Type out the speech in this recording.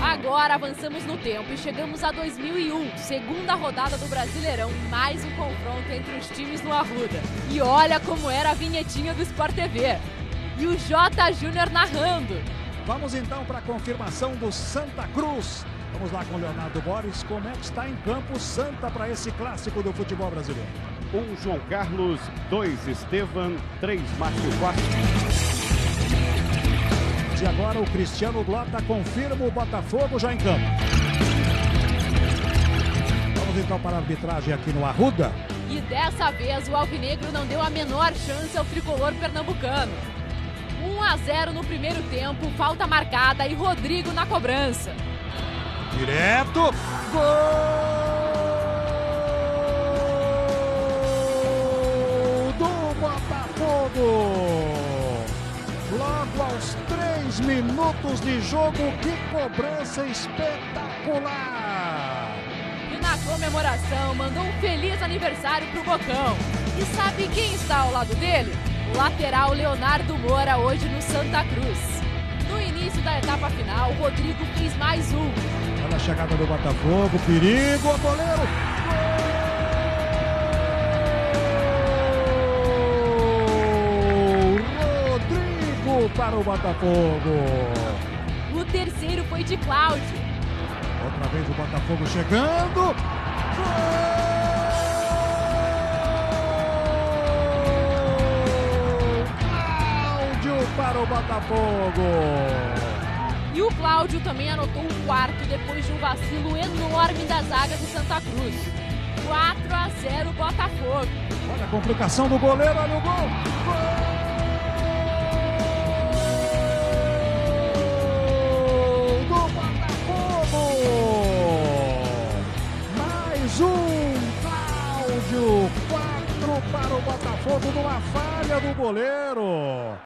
Agora avançamos no tempo e chegamos a 2001, segunda rodada do Brasileirão, mais um confronto entre os times no Arruda. E olha como era a vinhetinha do Sport TV. E o J. Júnior narrando. Vamos então para a confirmação do Santa Cruz. Vamos lá com o Leonardo Boris, como é que está em campo Santa para esse clássico do futebol brasileiro? 1 João Carlos, 2 Estevan, 3 Márcio Costa. E agora o Cristiano Blota confirma o Botafogo já em campo. Vamos então para a arbitragem aqui no Arruda. E dessa vez o Alvinegro não deu a menor chance ao tricolor pernambucano. 1-0 no primeiro tempo, falta marcada e Rodrigo na cobrança. Direto, gol do Botafogo! Logo aos 3 minutos de jogo, que cobrança espetacular! E na comemoração mandou um feliz aniversário pro Bocão. E sabe quem está ao lado dele? O lateral Leonardo Moura, hoje no Santa Cruz. No início da etapa final, Rodrigo fez mais um. Olha a chegada do Botafogo, perigo, o goleiro! Gol! Rodrigo para o Botafogo. O terceiro foi de Cláudio. Outra vez o Botafogo chegando. Gol! Para o Botafogo. E o Cláudio também anotou o quarto depois de um vacilo enorme da zaga do Santa Cruz. 4-0 Botafogo. Olha a complicação do goleiro, olha o gol. Gol do Botafogo. Mais um, Cláudio. 4 para o Botafogo numa falha do goleiro.